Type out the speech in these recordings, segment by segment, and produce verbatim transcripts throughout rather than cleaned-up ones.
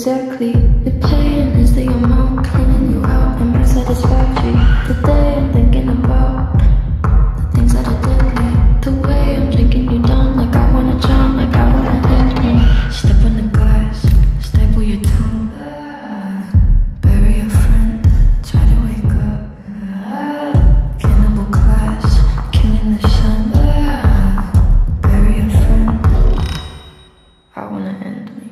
exactly. The pain is the amount cleaning you out and my satisfaction. Today I'm thinking about the things that are deadly. The way I'm drinking you down, like I wanna drown, like I wanna end me. Step on the glass, staple your tongue, bury a friend, try to wake up. Cannibal class, killing the sun, bury a friend, I wanna end me.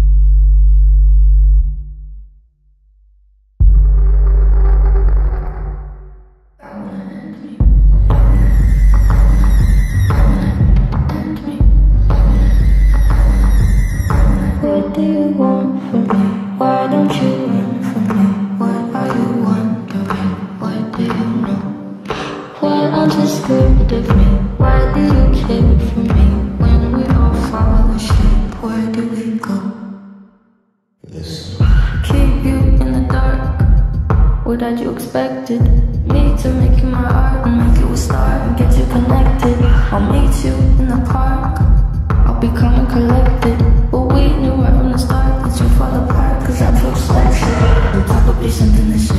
What do you want from me? Why don't you run from me? What are you wondering? What do you know? Why aren't you scared of me? Why do you care for me? When we all fall asleep, where do we go? Listen. Keep you in the dark. What had you expected? Me to make you my art and make you a star and get you connected. I'll meet you in the park. I'll be calm and collected. But we knew right from the start that you fall apart, cause I'm so special. There'll probably something to say.